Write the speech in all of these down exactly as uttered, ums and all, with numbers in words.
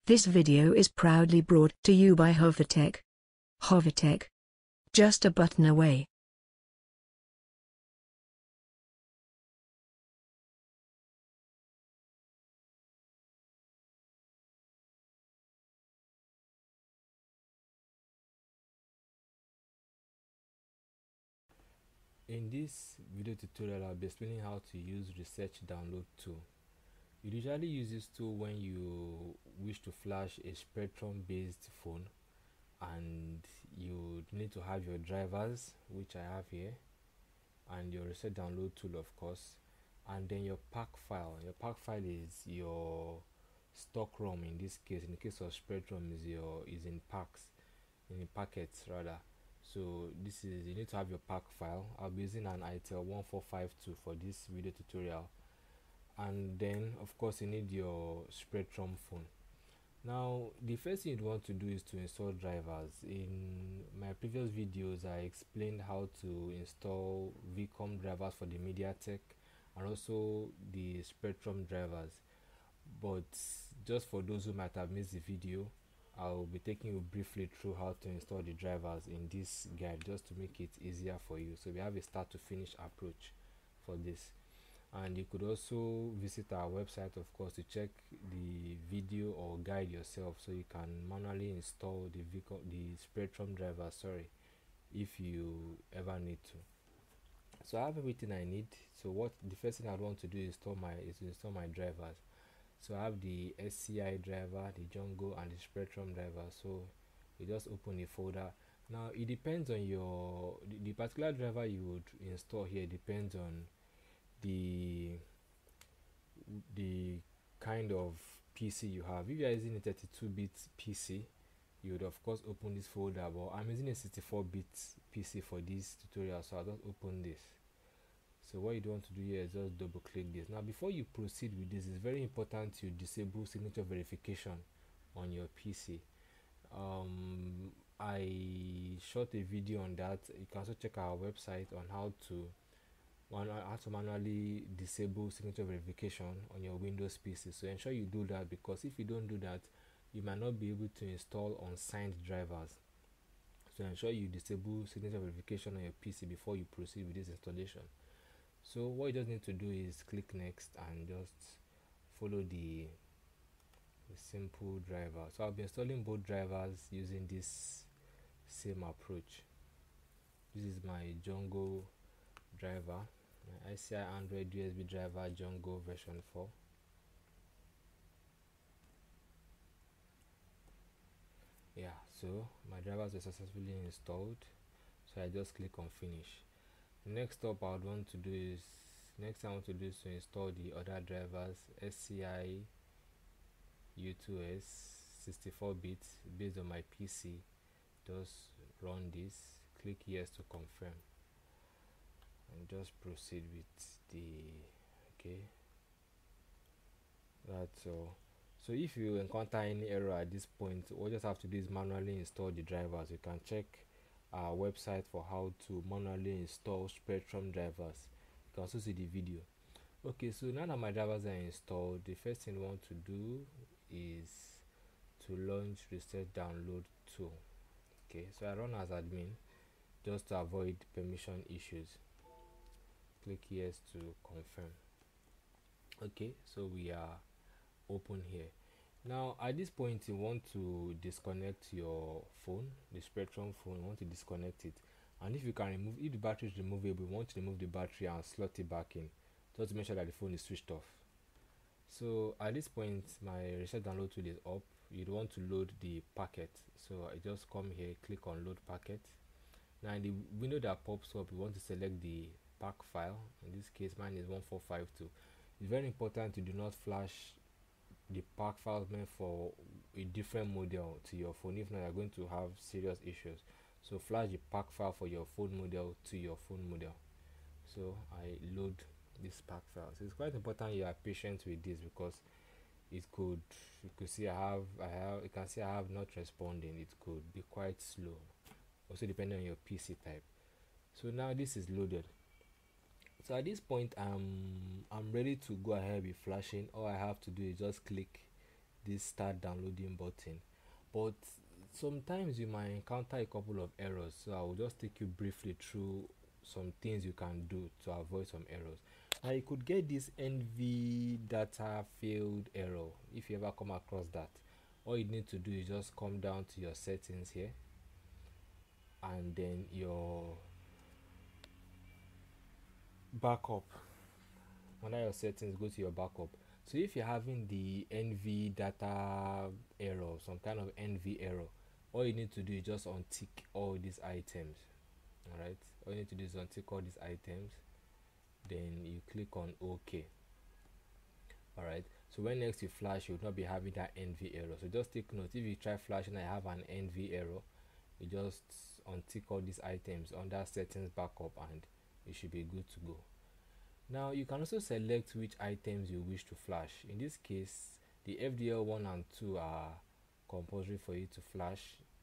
This video is proudly brought to you by Hovatek. Hovatek. Just a button away. In this video tutorial, I'll be explaining how to use Resarch download tool. You usually use this tool when you wish to flash a Spreadtrum based phone and you need to have your drivers, which I have here, and your Resarch download tool, of course, and then your pack file. Your pack file is your stock ROM in this case. In the case of Spreadtrum, is your is in packs, in packets rather. So this is, you need to have your pack file. I'll be using an I T E L one four five two for this video tutorial, and then of course you need your Spreadtrum phone. Now the first thing you want to do is to install drivers. In my previous videos I explained how to install V COM drivers for the MediaTek and also the Spreadtrum drivers, but just for those who might have missed the video, I'll be taking you briefly through how to install the drivers in this guide just to make it easier for you. So we have a start to finish approach for this, and you could also visit our website, of course, to check the video or guide yourself so you can manually install the vehicle, the Spreadtrum driver, sorry, if you ever need to. So I have everything I need. So what the first thing I want to do is install my is to install my drivers. So I have the S C I driver, the Django, and the Spreadtrum driver. So you just open a folder. Now it depends on your the, the particular driver you would install here depends on the the kind of P C you have. If you are using a thirty-two bit P C, you would of course open this folder, but I'm using a sixty-four bit P C for this tutorial, so I'll just open this. So what you don't want to do here is just double click this. Now before you proceed with this, it's very important to disable signature verification on your P C. um, I shot a video on that. You can also check our website on how to how to manually disable signature verification on your Windows P C. So ensure you do that, because if you don't do that, you might not be able to install unsigned drivers. So ensure you disable signature verification on your P C before you proceed with this installation. So what you just need to do is click next and just follow the, the simple driver. So I'll be installing both drivers using this same approach. This is my Django driver, my I C I Android U S B driver, Django version four. Yeah, so my drivers were successfully installed, so I just click on finish. Next up, I would want to do is next I want to do is to install the other drivers, S C I U two S sixty-four bit based on my P C. Just run this, click yes to confirm, and just proceed with the okay. That's all. So if you encounter any error at this point, what you just have to do is manually install the drivers. You can check our website for how to manually install Spreadtrum drivers. You can also see the video. Okay, so now that my drivers are installed, the first thing we want to do is to launch Resarch download tool. Okay, so I run as admin just to avoid permission issues. Click yes to confirm. Okay, so we are open here. Now at this point you want to disconnect your phone, the Spreadtrum phone. You want to disconnect it, and if you can remove, if the battery is removable, you want to remove the battery and slot it back in, just to make sure that the phone is switched off. So at this point my Resarch download tool is up. You'd want to load the packet, so I just come here, click on load packet. Now in the window that pops up, you want to select the pack file. In this case mine is one four five two. It's very important you do not flash the pack files meant for a different model to your phone. If not, you're going to have serious issues. So flash the pack file for your phone model to your phone model. So I load this pack file. So it's quite important you are patient with this, because it could you could see I have I have you can see I have not responding. It could be quite slow, also depending on your P C type. So now this is loaded. So at this point I'm I'm ready to go ahead with flashing. All I have to do is just click this start downloading button. But sometimes you might encounter a couple of errors, so I will just take you briefly through some things you can do to avoid some errors. Now you could get this NVdata failed error. If you ever come across that, all you need to do is just come down to your settings here, and then your backup. Under your settings, go to your backup. So if you're having the NVdata error, some kind of N V error, all you need to do is just untick all these items. All right, all you need to do is untick all these items, then you click on OK. All right, so when next you flash, you will not be having that N V error. So just take note, if you try flashing and I have an N V error, you just untick all these items under settings backup and you should be good to go. Now you can also select which items you wish to flash. In this case, the F D L one and two are compulsory for you to flash,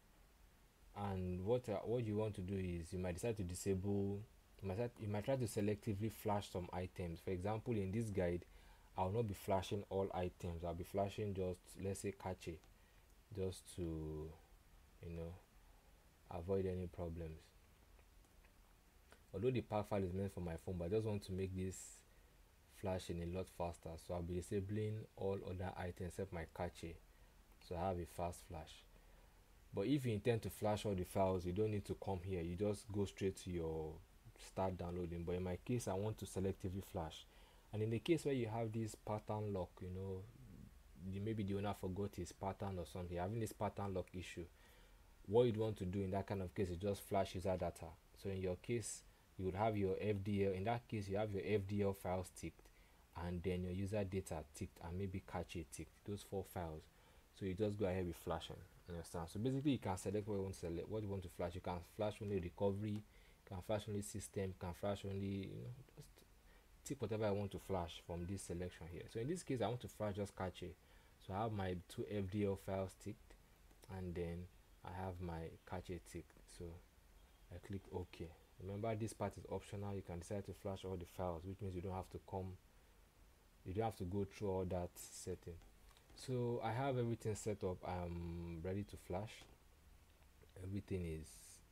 and what uh, what you want to do is you might decide to disable, you might, you might try to selectively flash some items. For example, in this guide, I will not be flashing all items. I'll be flashing just, let's say, cache, just to, you know, avoid any problems. Although the pack file is meant for my phone, but I just want to make this flashing a lot faster, so I'll be disabling all other items except my cache, so I have a fast flash. But if you intend to flash all the files, you don't need to come here, you just go straight to your start downloading. But in my case, I want to selectively flash, and in the case where you have this pattern lock, you know, maybe the owner forgot his pattern or something, having this pattern lock issue, what you'd want to do in that kind of case is just flash user data. So in your case, you would have your F D L, in that case you have your F D L files ticked, and then your user data ticked, and maybe cache ticked, those four files. So you just go ahead with flashing, understand? So basically you can select what you want to select, what you want to flash. You can flash only recovery, you can flash only system, you can flash only, you know, just tick whatever I want to flash from this selection here. So in this case I want to flash just cache, so I have my two F D L files ticked, and then I have my cache ticked, so I click OK. Remember, this part is optional. You can decide to flash all the files, which means you don't have to come you don't have to go through all that setting. So I have everything set up. I'm ready to flash. Everything is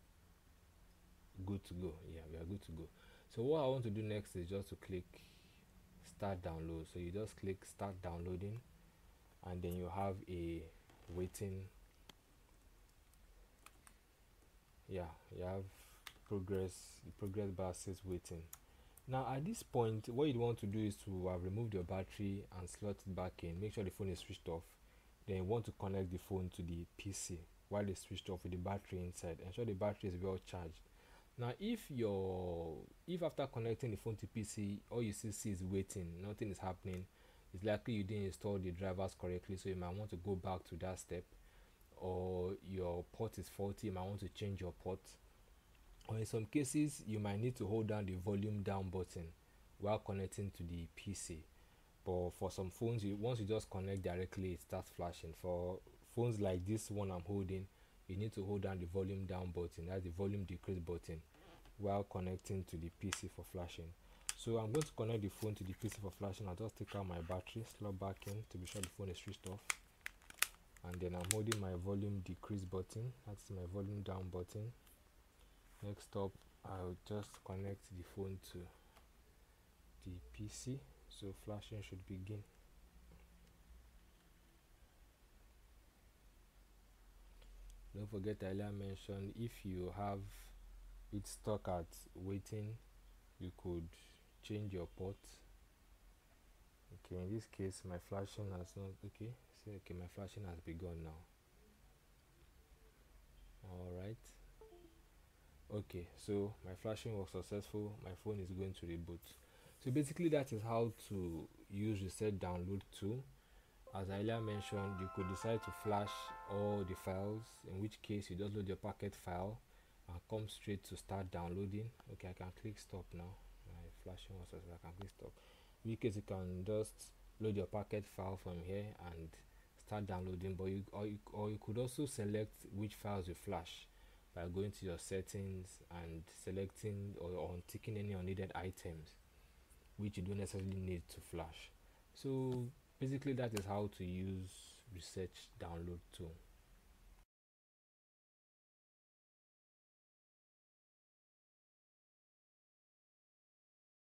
good to go. Yeah, we are good to go. So what I want to do next is just to click start download. So you just click start downloading, and then you have a waiting, yeah, you have progress the progress bar says waiting. Now at this point, what you want to do is to have removed your battery and slot it back in. Make sure the phone is switched off. Then you want to connect the phone to the P C while it's switched off with the battery inside. Ensure the battery is well charged. Now if your if after connecting the phone to P C, all you see, see is waiting, nothing is happening, it's likely you didn't install the drivers correctly, so you might want to go back to that step. Or your port is faulty, you might want to change your port. Or in some cases you might need to hold down the volume down button while connecting to the P C. But for some phones, you, once you just connect directly, it starts flashing. For phones like this one I'm holding, you need to hold down the volume down button, that's the volume decrease button, while connecting to the P C for flashing. So I'm going to connect the phone to the P C for flashing. I'll just take out my battery, slot back in to be sure the phone is switched off, and then I'm holding my volume decrease button, that's my volume down button. Next up, I'll just connect the phone to the P C, so flashing should begin. Don't forget, I earlier mentioned, if you have it stuck at waiting, you could change your port. Okay, in this case my flashing has not, okay, so okay, my flashing has begun now. Alright, okay, so my flashing was successful, my phone is going to reboot. So basically that is how to use reset download tool. As I earlier mentioned, you could decide to flash all the files, in which case you just load your packet file and come straight to start downloading. Okay, I can click stop now, my flashing was successful, I can click stop. In which case you can just load your packet file from here and start downloading. But you or, you or you could also select which files you flash by going to your settings and selecting or, or unticking any unneeded items which you don't necessarily need to flash. So basically that is how to use Resarch download tool.